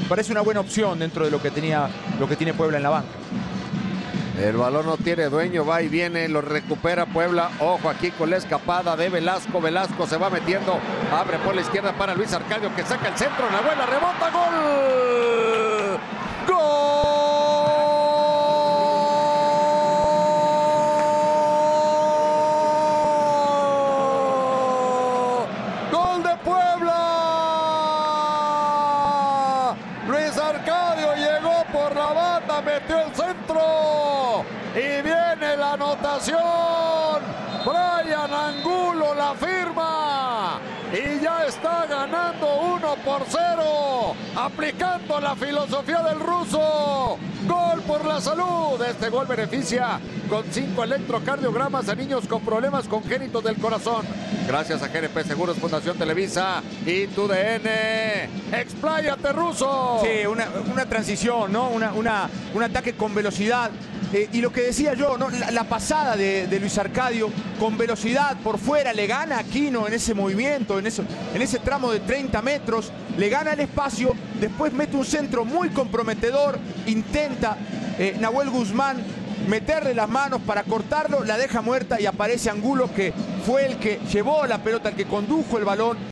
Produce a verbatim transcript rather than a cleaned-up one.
parece una buena opción dentro de lo que tenía, lo que tiene Puebla en la banca. El balón no tiene dueño, va y viene, lo recupera Puebla. Ojo aquí con la escapada de Velasco. Velasco se va metiendo, abre por la izquierda para Luis Arcadio que saca el centro. Nahuel, rebota, gol. ¡Gol! ¡Gol de Puebla! Luis Arcadio llegó por la banda, metió el centro y viene la anotación. Brian Angulo la firma y ya está ganando uno por cero, aplicando la filosofía del ruso. Gol por la salud. Este gol beneficia con cinco electrocardiogramas a niños con problemas congénitos del corazón. Gracias a G N P Seguros, Fundación Televisa y tu D N. ¡Expláyate, ruso! Sí, una, una transición, ¿no? Una, una, un ataque con velocidad. Eh, y lo que decía yo, ¿no? la, la pasada de, de Luis Arcadio con velocidad por fuera, le gana a Aquino en ese movimiento, en, eso, en ese tramo de treinta metros, le gana el espacio, después mete un centro muy comprometedor, intenta eh, Nahuel Guzmán meterle las manos para cortarlo, la deja muerta y aparece Angulo, que fue el que llevó la pelota, el que condujo el balón.